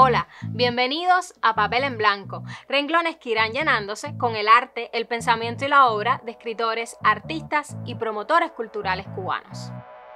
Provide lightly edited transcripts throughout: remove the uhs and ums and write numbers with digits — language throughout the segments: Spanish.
Hola, bienvenidos a Papel en Blanco, renglones que irán llenándose con el arte, el pensamiento y la obra de escritores, artistas y promotores culturales cubanos.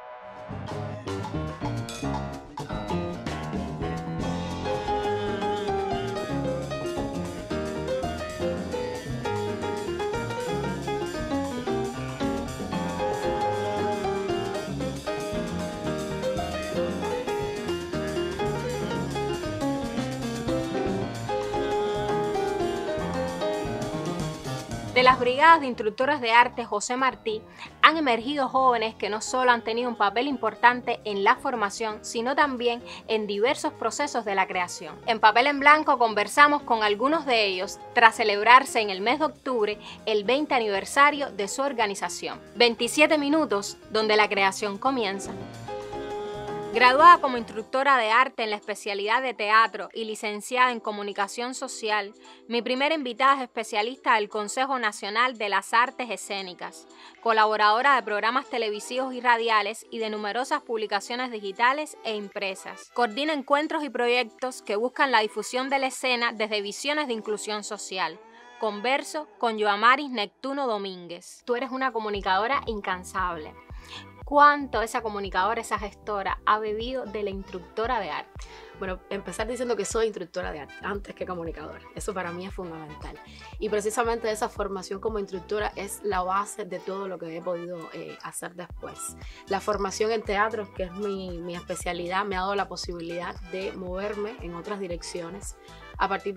De las brigadas de instructores de arte José Martí han emergido jóvenes que no solo han tenido un papel importante en la formación, sino también en diversos procesos de la creación. En Papel en Blanco conversamos con algunos de ellos tras celebrarse en el mes de octubre el 20 aniversario de su organización. 27 minutos donde la creación comienza. Graduada como instructora de arte en la especialidad de teatro y licenciada en comunicación social, mi primera invitada es especialista del Consejo Nacional de las Artes Escénicas, colaboradora de programas televisivos y radiales y de numerosas publicaciones digitales e impresas. Coordina encuentros y proyectos que buscan la difusión de la escena desde visiones de inclusión social. Converso con Yoamaris Neptuno Domínguez. Tú eres una comunicadora incansable. ¿Cuánto esa comunicadora, esa gestora, ha bebido de la instructora de arte? Bueno, empezar diciendo que soy instructora de arte antes que comunicadora. Eso para mí es fundamental. Y precisamente esa formación como instructora es la base de todo lo que he podido hacer después. La formación en teatro, que es mi especialidad, me ha dado la posibilidad de moverme en otras direcciones a partir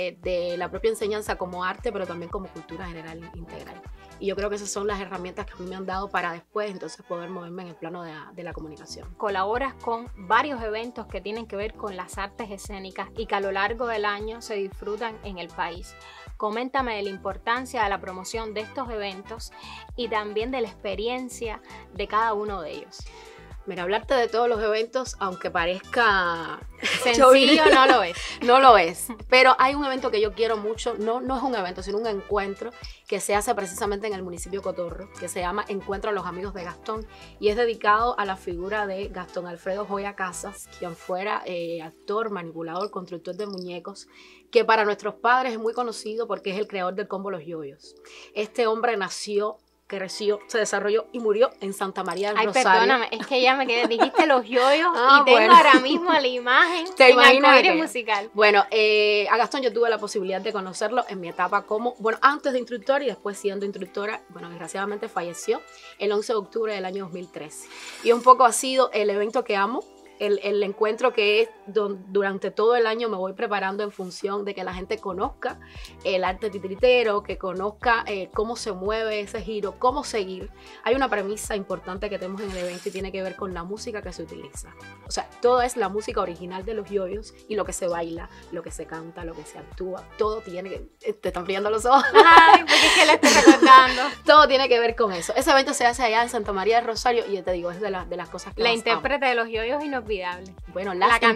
de la propia enseñanza como arte, pero también como cultura general integral. Y yo creo que esas son las herramientas que a mí me han dado para después entonces poder moverme en el plano de la comunicación. Colaboras con varios eventos que tienen que ver con las artes escénicas y que a lo largo del año se disfrutan en el país. Coméntame de la importancia de la promoción de estos eventos y también de la experiencia de cada uno de ellos. Mira, hablarte de todos los eventos, aunque parezca sencillo, no lo es. No lo es, pero hay un evento que yo quiero mucho, no es un evento, sino un encuentro que se hace precisamente en el municipio de Cotorro, que se llama Encuentro a los Amigos de Gastón, y es dedicado a la figura de Gastón Alfredo Joya Casas, quien fuera actor, manipulador, constructor de muñecos, que para nuestros padres es muy conocido porque es el creador del combo Los Yoyos. Este hombre nació, creció, se desarrolló y murió en Santa María del Rosario. Ay, perdóname, es que ya me quedé, dijiste Los Yoyos y tengo ahora mismo la imagen ¿Te en Arcoíris Musical. Bueno, a Gastón yo tuve la posibilidad de conocerlo en mi etapa como, antes de instructora y después siendo instructora. Desgraciadamente falleció el 11 de octubre del año 2013. Y un poco ha sido el evento que amo. El encuentro que es durante todo el año me voy preparando en función de que la gente conozca el arte titiritero, que conozca cómo se mueve ese giro, cómo seguir. Hay una premisa importante que tenemos en el evento y tiene que ver con la música que se utiliza. O sea, todo es la música original de Los Yoyos y lo que se baila, lo que se canta, lo que se actúa, todo tiene que... Te están brillando los ojos. Ay, porque es que le estoy recordando. Todo tiene que ver con eso. Ese evento se hace allá en Santa María del Rosario y yo te digo, es de las cosas que la más intérprete de Los Yoyos inolvidable. Bueno,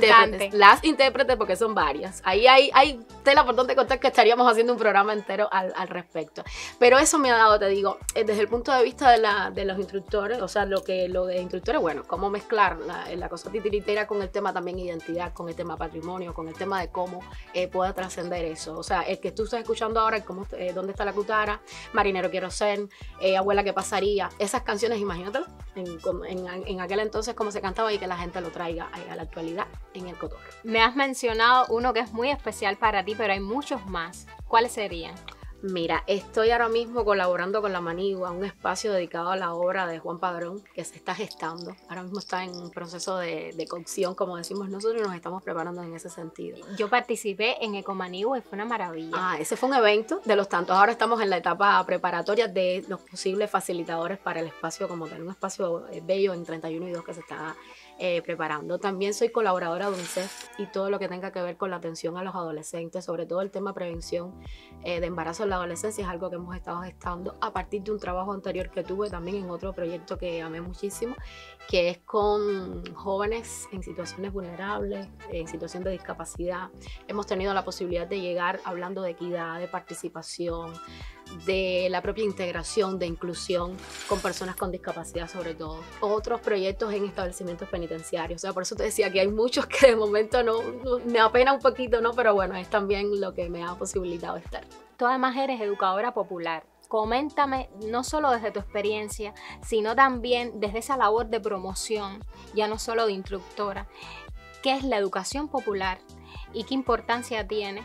las intérpretes porque son varias. Ahí hay tela por donde contar que estaríamos haciendo un programa entero al respecto. Pero eso me ha dado, te digo, desde el punto de vista de los instructores, o sea, lo de instructores, cómo mezclar la cosa titiritera con el tema también identidad, con el tema patrimonio, con el tema de cómo pueda trascender eso. O sea, el que tú estás escuchando ahora, ¿Dónde está la cutara? Marinero quiero ser, Abuela qué pasaría. Esas canciones, imagínatelo, en aquel entonces cómo se cantaba y que la gente lo traiga a la actualidad en el Cotorro. Me has mencionado uno que es muy especial para ti, pero hay muchos más. ¿Cuáles serían? Mira, estoy ahora mismo colaborando con La Manigua, un espacio dedicado a la obra de Juan Padrón que se está gestando. Ahora mismo está en un proceso de cocción, como decimos nosotros, y nos estamos preparando en ese sentido. Yo participé en Ecomanigua y fue una maravilla. Ese fue un evento de los tantos. Ahora estamos en la etapa preparatoria de los posibles facilitadores para el espacio como tal, un espacio bello en 31 y 2 que se está preparando. También soy colaboradora de UNICEF y todo lo que tenga que ver con la atención a los adolescentes, sobre todo el tema prevención de embarazo en la adolescencia, es algo que hemos estado gestando a partir de un trabajo anterior que tuve también en otro proyecto que amé muchísimo, que es con jóvenes en situaciones vulnerables, en situación de discapacidad. Hemos tenido la posibilidad de llegar hablando de equidad, de participación, de la propia integración, de inclusión con personas con discapacidad sobre todo. Otros proyectos en establecimientos penitenciarios. O sea, por eso te decía que hay muchos que de momento no me apena un poquito, ¿no? Pero bueno, es también lo que me ha posibilitado estar. Tú además eres educadora popular. Coméntame, no solo desde tu experiencia, sino también desde esa labor de promoción, ya no solo de instructora, ¿qué es la educación popular y qué importancia tiene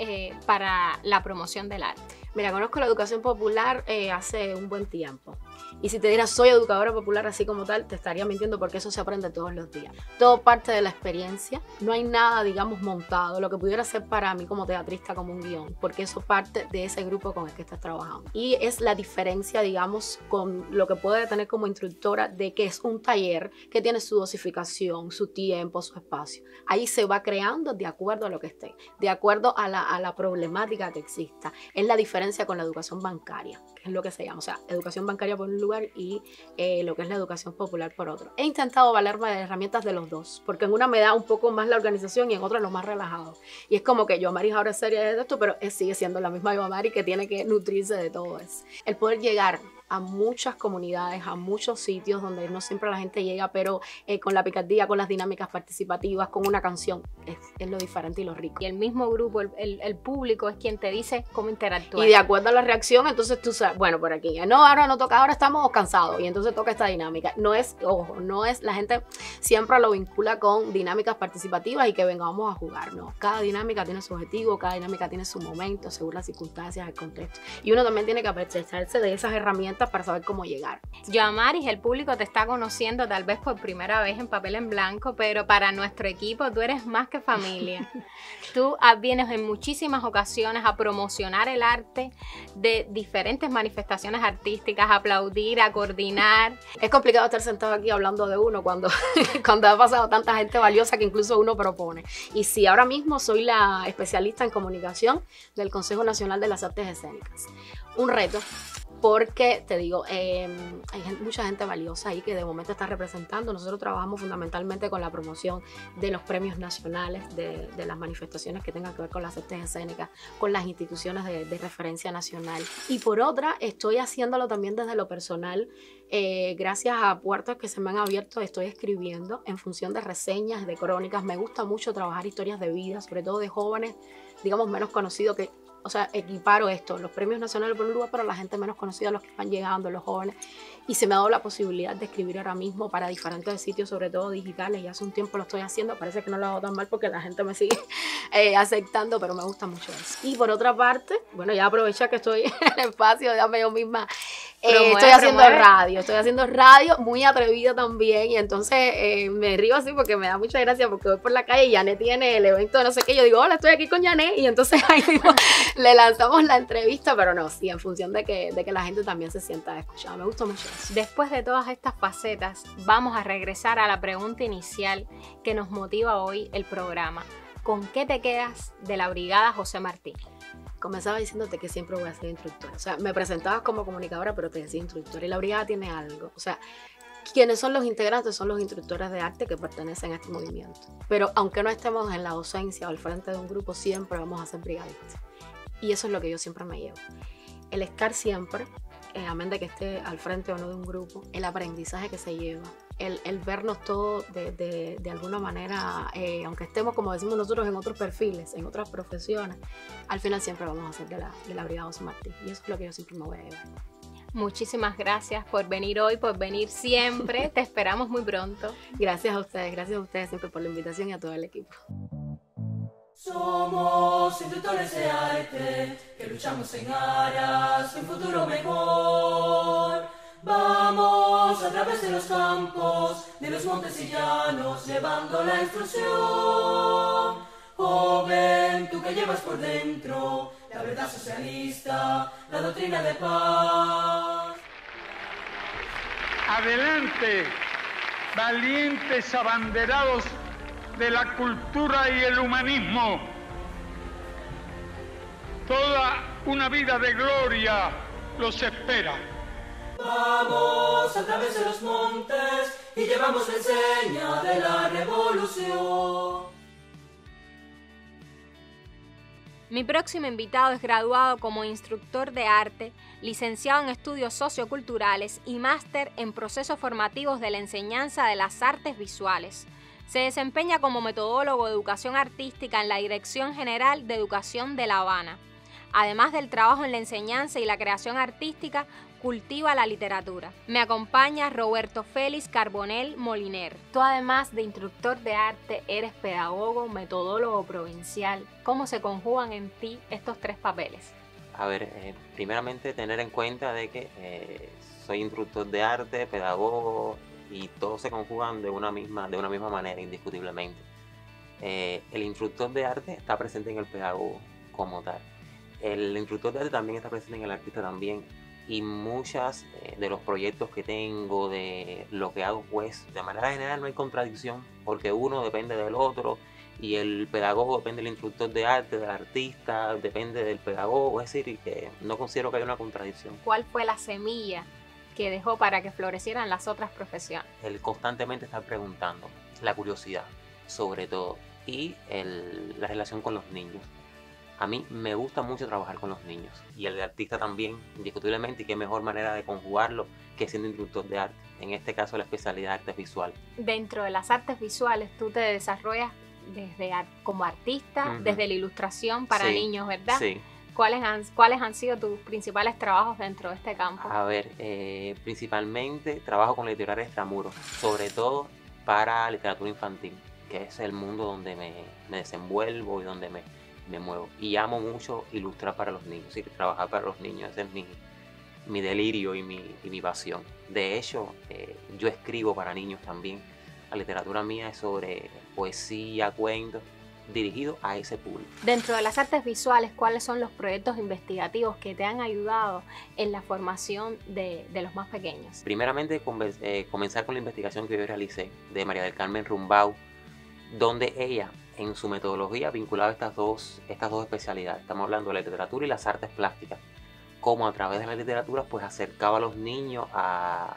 para la promoción del arte? Mira, conozco la educación popular hace un buen tiempo. Y si te diera soy educadora popular así como tal, te estaría mintiendo porque eso se aprende todos los días. Todo parte de la experiencia. No hay nada, digamos, montado, lo que pudiera ser para mí como teatrista, como un guión, porque eso parte de ese grupo con el que estás trabajando. Y es la diferencia, digamos, con lo que puede tener como instructora de que es un taller que tiene su dosificación, su tiempo, su espacio. Ahí se va creando de acuerdo a lo que esté, de acuerdo a la problemática que exista. Es la diferencia con la educación bancaria, que es lo que se llama, o sea, educación bancaria por un lugar y lo que es la educación popular por otro. He intentado valerme de herramientas de los dos, porque en una me da un poco más la organización y en otra lo más relajado. Y es como que Yomari ahora es seria de esto, pero sigue siendo la misma Yomari que tiene que nutrirse de todo eso. El poder llegar a muchas comunidades, a muchos sitios donde no siempre la gente llega, pero con la picardía, con las dinámicas participativas, con una canción, es lo diferente y lo rico. Y el mismo grupo, el público es quien te dice cómo interactuar. Y de acuerdo a la reacción, entonces tú sabes, bueno, por aquí, no, ahora no toca, ahora estamos cansados, y entonces toca esta dinámica. No es, ojo, no es, la gente siempre lo vincula con dinámicas participativas y que vengamos a jugar, no. Cada dinámica tiene su objetivo, cada dinámica tiene su momento, según las circunstancias, el contexto. Y uno también tiene que aprovecharse de esas herramientas para saber cómo llegar. Yamaris, el público te está conociendo tal vez por primera vez en Papel en Blanco, pero para nuestro equipo tú eres más que familia. Tú vienes en muchísimas ocasiones a promocionar el arte de diferentes manifestaciones artísticas, a aplaudir, a coordinar. Es complicado estar sentado aquí hablando de uno cuando ha pasado tanta gente valiosa que incluso uno propone. Y sí, ahora mismo soy la especialista en comunicación del Consejo Nacional de las Artes Escénicas. Un reto, porque te digo, hay mucha gente valiosa ahí que de momento está representando. Nosotros trabajamos fundamentalmente con la promoción de los premios nacionales, de las manifestaciones que tengan que ver con las artes escénicas, con las instituciones de referencia nacional. Y por otra, estoy haciéndolo también desde lo personal. Gracias a puertas que se me han abierto, estoy escribiendo en función de reseñas, de crónicas. Me gusta mucho trabajar historias de vida, sobre todo de jóvenes, digamos, menos conocidos que... O sea, equiparo esto, los premios nacionales por un lugar, pero la gente menos conocida, los que van llegando, los jóvenes. Y se me ha dado la posibilidad de escribir ahora mismo para diferentes sitios, sobre todo digitales. Ya hace un tiempo lo estoy haciendo, parece que no lo hago tan mal porque la gente me sigue aceptando, pero me gusta mucho eso. Y por otra parte, bueno, ya aprovecha que estoy en el espacio, déjame yo misma. Estoy haciendo radio, muy atrevida también, y entonces me río así porque me da mucha gracia porque voy por la calle y Yané tiene el evento de no sé qué, yo digo, hola, estoy aquí con Yané, y entonces ahí mismo le lanzamos la entrevista, pero no, sí, en función de que la gente también se sienta escuchada. Me gusta mucho eso. Después de todas estas facetas, vamos a regresar a la pregunta inicial que nos motiva hoy el programa. ¿Con qué te quedas de la Brigada José Martí? Comenzaba diciéndote que siempre voy a ser instructora. O sea, me presentabas como comunicadora, pero te decía instructora. Y la brigada tiene algo. O sea, quienes son los integrantes son los instructores de arte que pertenecen a este movimiento. Pero aunque no estemos en la docencia o al frente de un grupo, siempre vamos a ser brigadistas. Y eso es lo que yo siempre me llevo. El estar siempre, amén de que esté al frente o no de un grupo, el aprendizaje que se lleva, el vernos todos de alguna manera, aunque estemos, como decimos nosotros, en otros perfiles, en otras profesiones, al final siempre vamos a ser de la Brigada José Martí. Y eso es lo que yo siempre me voy a llevar. Muchísimas gracias por venir hoy, por venir siempre. Te esperamos muy pronto. Gracias a ustedes siempre por la invitación y a todo el equipo. Somos instructores de arte que luchamos en aras de un futuro mejor. Vamos a través de los campos, de los montes y llanos, llevando la instrucción. Joven, tú que llevas por dentro la verdad socialista, la doctrina de paz. Adelante, valientes abanderados de la cultura y el humanismo. Toda una vida de gloria los espera. Vamos a través de los montes y llevamos la enseña de la revolución. Mi próximo invitado es graduado como instructor de arte, licenciado en estudios socioculturales y máster en procesos formativos de la enseñanza de las artes visuales. Se desempeña como metodólogo de educación artística en la Dirección General de Educación de La Habana. Además del trabajo en la enseñanza y la creación artística, cultiva la literatura. Me acompaña Roberto Félix Carbonell Moliner. Tú, además de instructor de arte, eres pedagogo, metodólogo provincial. ¿Cómo se conjugan en ti estos tres papeles? A ver, primeramente tener en cuenta de que soy instructor de arte, pedagogo, y todos se conjugan de una misma manera, indiscutiblemente. El instructor de arte está presente en el pedagogo como tal. El instructor de arte también está presente en el artista también. Y muchas de los proyectos que tengo, de lo que hago, pues de manera general no hay contradicción, porque uno depende del otro y el pedagogo depende del instructor de arte, del artista, depende del pedagogo, es decir, que no considero que haya una contradicción. ¿Cuál fue la semilla que dejó para que florecieran las otras profesiones? El constantemente estar preguntando, la curiosidad sobre todo, y la relación con los niños. A mí me gusta mucho trabajar con los niños y el artista también, indiscutiblemente, y qué mejor manera de conjugarlo que siendo instructor de arte, en este caso la especialidad de artes visuales. Dentro de las artes visuales tú te desarrollas como artista, desde la ilustración para niños, ¿verdad? Sí. ¿Cuáles han sido tus principales trabajos dentro de este campo? A ver, principalmente trabajo con literatura extramuros, sobre todo para literatura infantil, que es el mundo donde me desenvuelvo y donde me muevo. Y amo mucho ilustrar para los niños, y trabajar para los niños, ese es mi delirio y mi pasión. De hecho, yo escribo para niños también. La literatura mía es sobre poesía, cuentos, dirigido a ese público. Dentro de las artes visuales, ¿cuáles son los proyectos investigativos que te han ayudado en la formación de los más pequeños? Primeramente, comenzar con la investigación que yo realicé de María del Carmen Rumbau, donde ella, en su metodología, vinculaba estas dos especialidades. Estamos hablando de la literatura y las artes plásticas. Cómo a través de la literatura pues acercaba a los niños a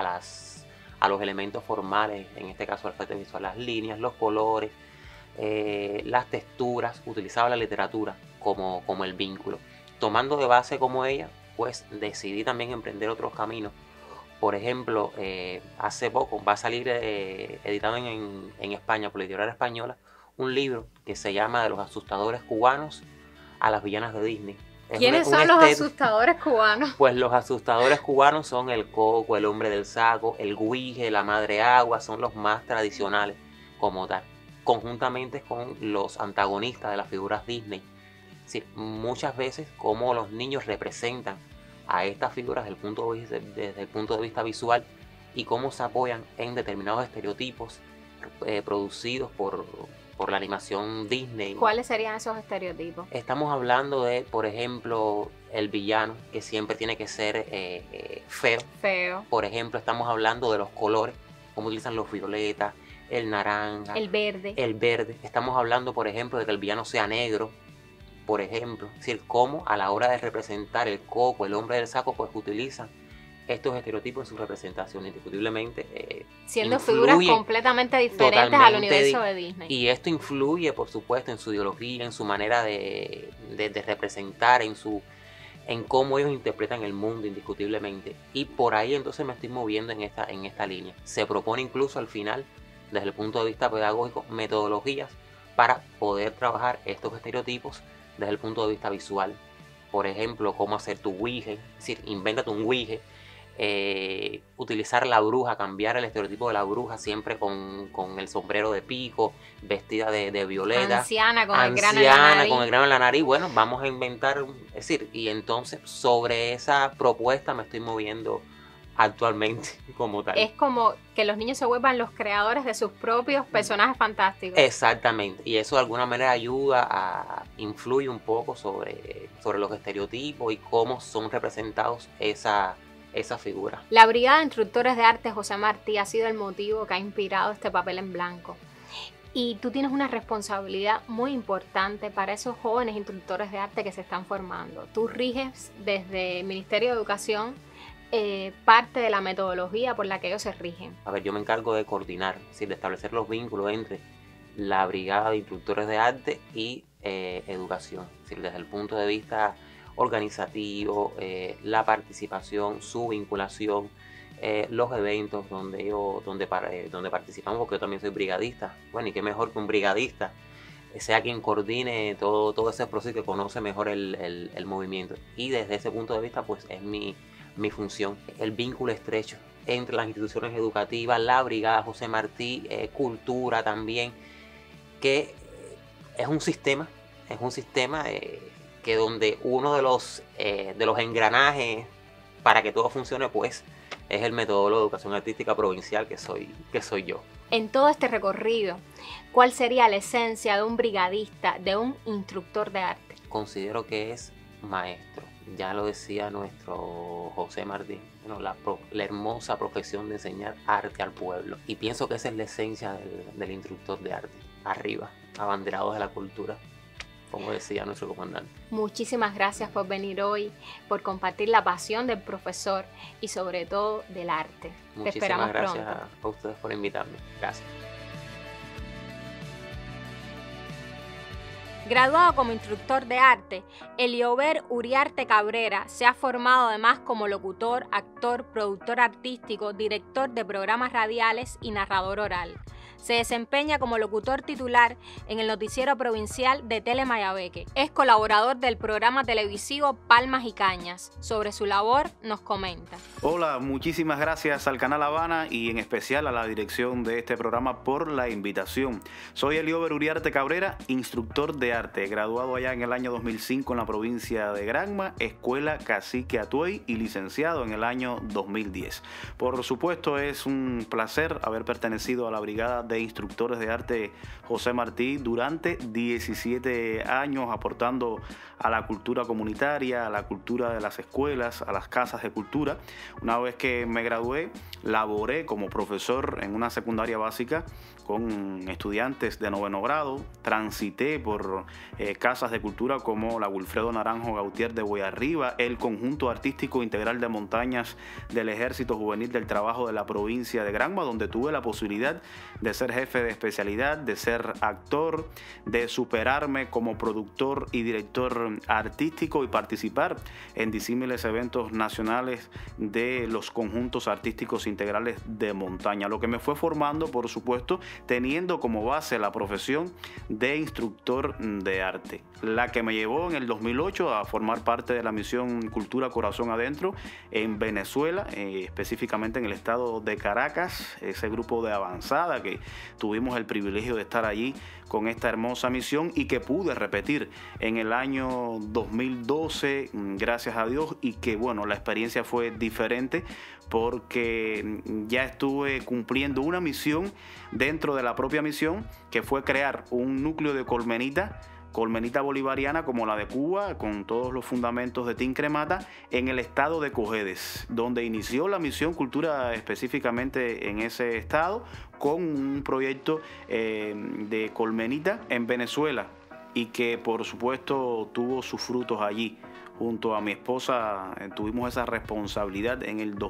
los elementos formales, en este caso el arte visual, las líneas, los colores, las texturas. Utilizaba la literatura como el vínculo. Tomando de base como ella, pues decidí también emprender otros caminos. Por ejemplo, hace poco va a salir editado en España por la editorial española un libro que se llama De los asustadores cubanos a las villanas de Disney. ¿Quiénes son los asustadores cubanos? Pues los asustadores cubanos son el Coco, el Hombre del Saco, el Guije, la Madre Agua, son los más tradicionales como tal, conjuntamente con los antagonistas de las figuras Disney. Es decir, muchas veces como los niños representan a estas figuras desde el punto de vista visual y cómo se apoyan en determinados estereotipos producidos por la animación Disney. ¿Cuáles serían esos estereotipos? Estamos hablando de, por ejemplo, el villano, que siempre tiene que ser feo. Por ejemplo, estamos hablando de los colores, cómo utilizan los violetas, el naranja, el verde. Estamos hablando, por ejemplo, de que el villano sea negro, por ejemplo. Es decir, cómo a la hora de representar el Coco, el Hombre del Saco, pues utilizan estos estereotipos en su representación, indiscutiblemente. Siendo figuras completamente diferentes al universo de Disney. Y esto influye, por supuesto, en su ideología, en su manera de representar, en cómo ellos interpretan el mundo, indiscutiblemente. Y por ahí entonces me estoy moviendo en esta línea. Se propone incluso al final, desde el punto de vista pedagógico, metodologías para poder trabajar estos estereotipos desde el punto de vista visual. Por ejemplo, cómo hacer tu Ouija, es decir, invéntate un Ouija. Utilizar la bruja, cambiar el estereotipo de la bruja siempre con el sombrero de pico, vestida de violeta, anciana con el grano en la nariz. Bueno, vamos a inventar, es decir, y entonces sobre esa propuesta me estoy moviendo actualmente como tal. Es como que los niños se vuelvan los creadores de sus propios personajes fantásticos. Exactamente, y eso de alguna manera influye un poco sobre los estereotipos y cómo son representados esa figura. La Brigada de Instructores de Arte José Martí ha sido el motivo que ha inspirado este papel en blanco. Y tú tienes una responsabilidad muy importante para esos jóvenes instructores de arte que se están formando. Tú riges desde el Ministerio de Educación parte de la metodología por la que ellos se rigen. A ver, yo me encargo de coordinar, es decir, de establecer los vínculos entre la Brigada de Instructores de Arte y educación. Es decir, desde el punto de vista organizativo, la participación, su vinculación, los eventos donde participamos, porque yo también soy brigadista. Bueno, y qué mejor que un brigadista sea quien coordine todo ese proceso y que conoce mejor el movimiento. Y desde ese punto de vista, pues es mi función, el vínculo estrecho entre las instituciones educativas, la Brigada José Martí, cultura también, que es un sistema que donde uno de los engranajes para que todo funcione, pues es el Metodólogo de Educación Artística Provincial, que soy yo. En todo este recorrido, ¿cuál sería la esencia de un brigadista, de un instructor de arte? Considero que es maestro. Ya lo decía nuestro José Martí, la hermosa profesión de enseñar arte al pueblo. Y pienso que esa es la esencia del instructor de arte. Arriba, abanderados de la cultura, como decía nuestro comandante. Muchísimas gracias por venir hoy, por compartir la pasión del profesor y sobre todo del arte. Te esperamos pronto. Muchísimas gracias a ustedes por invitarme. Gracias. Graduado como instructor de arte, Eliober Uriarte Cabrera se ha formado además como locutor, actor, productor artístico, director de programas radiales y narrador oral. Se desempeña como locutor titular en el noticiero provincial de Telemayabeque. Es colaborador del programa televisivo Palmas y Cañas. Sobre su labor nos comenta. Hola, muchísimas gracias al Canal Habana y en especial a la dirección de este programa por la invitación. Soy Eliober Uriarte Cabrera, instructor de arte, graduado allá en el año 2005 en la provincia de Granma, Escuela Cacique Atuey, y licenciado en el año 2010. Por supuesto, es un placer haber pertenecido a la Brigada de Instructores de Arte José Martí durante 17 años, aportando a la cultura comunitaria, a la cultura de las escuelas, a las casas de cultura. Una vez que me gradué, laboré como profesor en una secundaria básica con estudiantes de 9º grado, transité por casas de cultura como la Wilfredo Naranjo Gautier de Boyarriba, el Conjunto Artístico Integral de Montañas del Ejército Juvenil del Trabajo de la provincia de Granma, donde tuve la posibilidad de ser jefe de especialidad, de ser actor, de superarme como productor y director artístico y participar en disímiles eventos nacionales de los conjuntos artísticos integrales de montaña, lo que me fue formando, por supuesto, teniendo como base la profesión de instructor de arte, la que me llevó en el 2008 a formar parte de la misión Cultura Corazón Adentro en Venezuela, específicamente en el estado de Caracas, ese grupo de avanzada que tuvimos el privilegio de estar allí con esta hermosa misión y que pude repetir en el año 2012, gracias a Dios, y que bueno, la experiencia fue diferente porque ya estuve cumpliendo una misión dentro de la propia misión, que fue crear un núcleo de colmenita bolivariana como la de Cuba, con todos los fundamentos de Tincremata, en el estado de Cojedes, donde inició la misión Cultura específicamente en ese estado, con un proyecto de colmenita en Venezuela, y que por supuesto tuvo sus frutos allí. Junto a mi esposa tuvimos esa responsabilidad en el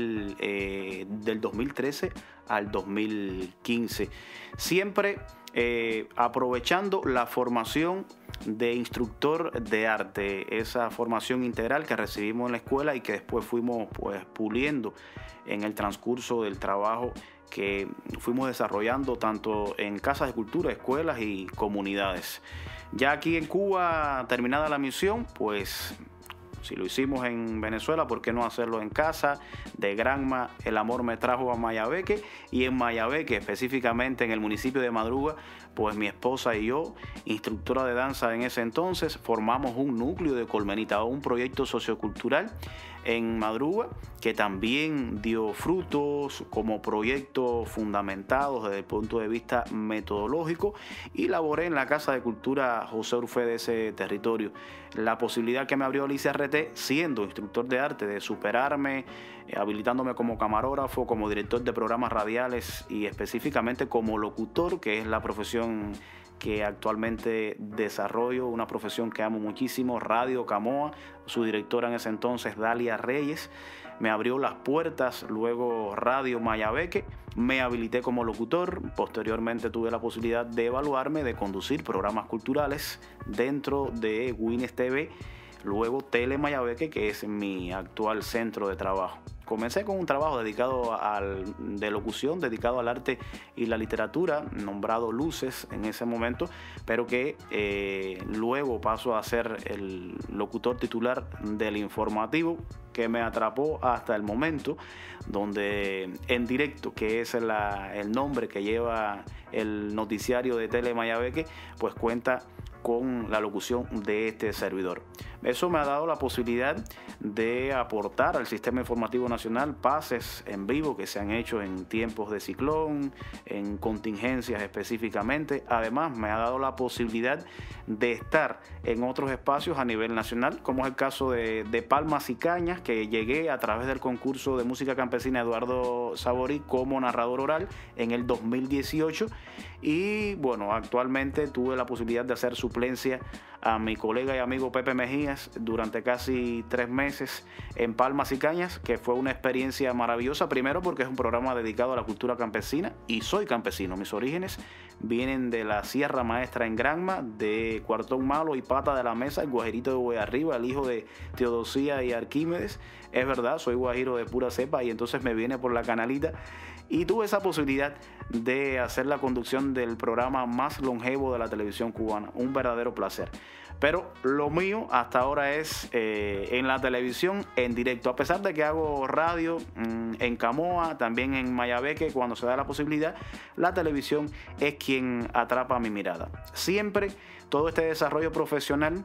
del 2013 al 2015. Siempre aprovechando la formación de instructor de arte, esa formación integral que recibimos en la escuela y que después fuimos pues puliendo en el transcurso del trabajo que fuimos desarrollando tanto en casas de cultura, escuelas y comunidades. Ya aquí en Cuba, terminada la misión, pues si lo hicimos en Venezuela, ¿por qué no hacerlo en casa? De Granma, el amor me trajo a Mayabeque, y en Mayabeque, específicamente en el municipio de Madruga, pues mi esposa y yo, instructora de danza en ese entonces, formamos un núcleo de colmenita, un proyecto sociocultural en Madruga, que también dio frutos como proyecto fundamentado desde el punto de vista metodológico, y laboré en la Casa de Cultura José Urfé de ese territorio. La posibilidad que me abrió el ICRT, siendo instructor de arte, de superarme, habilitándome como camarógrafo, como director de programas radiales y específicamente como locutor, que es la profesión que actualmente desarrollo, una profesión que amo muchísimo, Radio Camoa. Su directora en ese entonces, Dalia Reyes, me abrió las puertas. Luego Radio Mayabeque, me habilité como locutor. Posteriormente tuve la posibilidad de evaluarme, de conducir programas culturales dentro de Wines TV. Luego Tele Mayabeque, que es mi actual centro de trabajo. Comencé con un trabajo dedicado de locución, dedicado al arte y la literatura, nombrado Luces en ese momento, pero que luego paso a ser el locutor titular del informativo, que me atrapó hasta el momento, donde En Directo, que es el nombre que lleva el noticiario de Tele Mayabeque, pues cuenta con la locución de este servidor. Eso me ha dado la posibilidad de aportar al sistema informativo nacional pases en vivo que se han hecho en tiempos de ciclón, en contingencias específicamente. Además, me ha dado la posibilidad de estar en otros espacios a nivel nacional, como es el caso de Palmas y Cañas, que llegué a través del concurso de música campesina Eduardo Saborí como narrador oral en el 2018. Y bueno, actualmente tuve la posibilidad de hacer suplencia a mi colega y amigo Pepe Mejías durante casi 3 meses en Palmas y Cañas, que fue una experiencia maravillosa. Primero porque es un programa dedicado a la cultura campesina y soy campesino. Mis orígenes vienen de la Sierra Maestra en Granma, de Cuartón Malo y Pata de la Mesa, el guajirito de Boyarriba, el hijo de Teodosía y Arquímedes. Es verdad, soy guajiro de pura cepa y entonces me viene por la canalita. Y tuve esa posibilidad de hacer la conducción del programa más longevo de la televisión cubana. Un verdadero placer. Pero lo mío hasta ahora es en la televisión en directo. A pesar de que hago radio en Camoa, también en Mayabeque, cuando se da la posibilidad, la televisión es quien atrapa mi mirada. Siempre todo este desarrollo profesional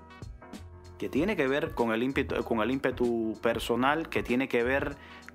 que tiene que ver con el ímpetu personal, que tiene que ver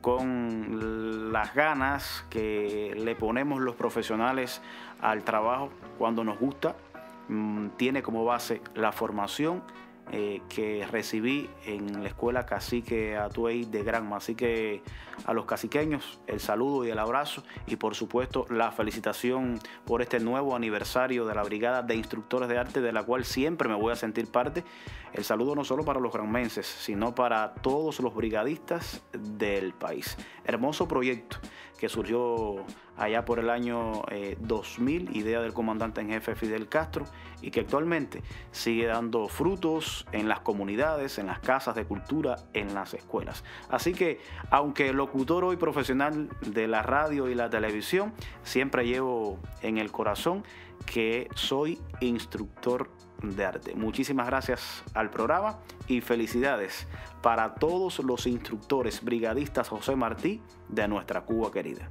con las ganas que le ponemos los profesionales al trabajo cuando nos gusta, tiene como base la formación que recibí en la escuela Cacique Atuey de Granma. Así que a los caciqueños el saludo y el abrazo y por supuesto la felicitación por este nuevo aniversario de la Brigada de Instructores de Arte, de la cual siempre me voy a sentir parte. El saludo no solo para los granmenses, sino para todos los brigadistas del país. Hermoso proyecto que surgió allá por el año 2000, idea del comandante en jefe Fidel Castro, y que actualmente sigue dando frutos en las comunidades, en las casas de cultura, en las escuelas. Así que, aunque locutor hoy profesional de la radio y la televisión, siempre llevo en el corazón que soy instructor de arte. Muchísimas gracias al programa y felicidades para todos los instructores brigadistas José Martí de nuestra Cuba querida.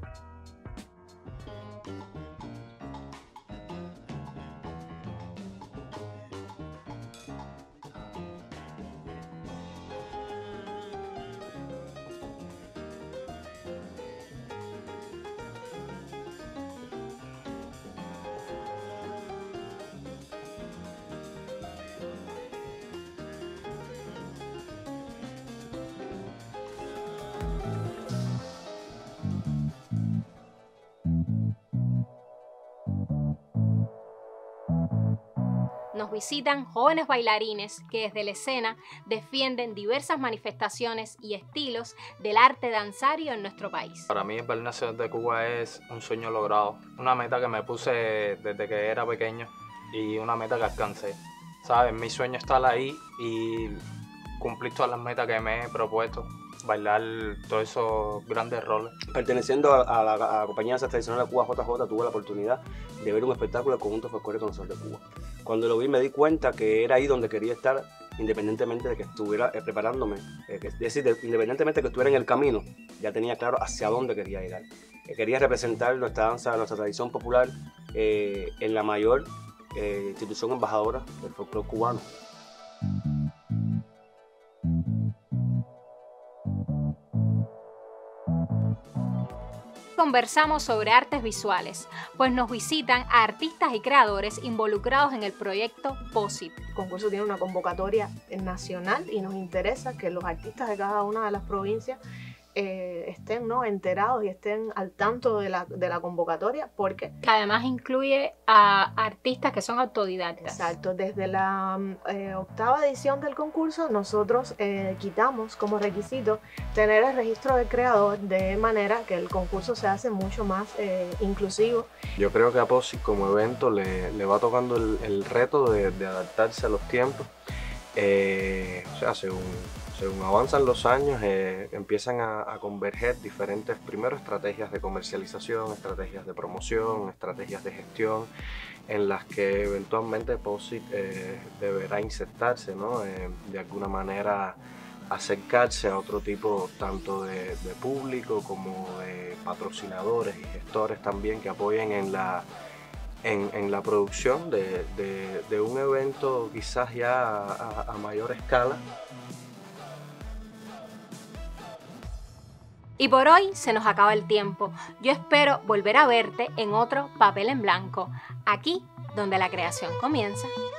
Nos visitan jóvenes bailarines que desde la escena defienden diversas manifestaciones y estilos del arte danzario en nuestro país. Para mí el Ballet Nacional de Cuba es un sueño logrado, una meta que me puse desde que era pequeño y una meta que alcancé. ¿Sabes? Mi sueño es estar ahí y cumplir todas las metas que me he propuesto, bailar todos esos grandes roles. Perteneciendo a la compañía de danza tradicional de Cuba, JJ, tuve la oportunidad de ver un espectáculo del conjunto folclórico nacional de Cuba. Cuando lo vi me di cuenta que era ahí donde quería estar, independientemente de que estuviera preparándome, es decir, independientemente de que estuviera en el camino, ya tenía claro hacia dónde quería llegar. Quería representar nuestra danza, nuestra tradición popular en la mayor institución embajadora del folclore cubano. Conversamos sobre artes visuales, pues nos visitan a artistas y creadores involucrados en el proyecto POSIT. El concurso tiene una convocatoria nacional y nos interesa que los artistas de cada una de las provincias estén, ¿no?, enterados y estén al tanto de la convocatoria, porque que además incluye a artistas que son autodidactas. Exacto, desde la 8ª edición del concurso nosotros quitamos como requisito tener el registro del creador, de manera que el concurso se hace mucho más inclusivo. Yo creo que a POSIT como evento le va tocando el reto de adaptarse a los tiempos. O sea, según avanzan los años, empiezan a converger diferentes, primero, estrategias de comercialización, estrategias de promoción, estrategias de gestión, en las que eventualmente POSIT deberá insertarse, ¿no? De alguna manera acercarse a otro tipo tanto de público como de patrocinadores y gestores también que apoyen en la producción de un evento quizás ya a mayor escala. Y por hoy se nos acaba el tiempo. Yo espero volver a verte en otro Papel en Blanco, aquí donde la creación comienza.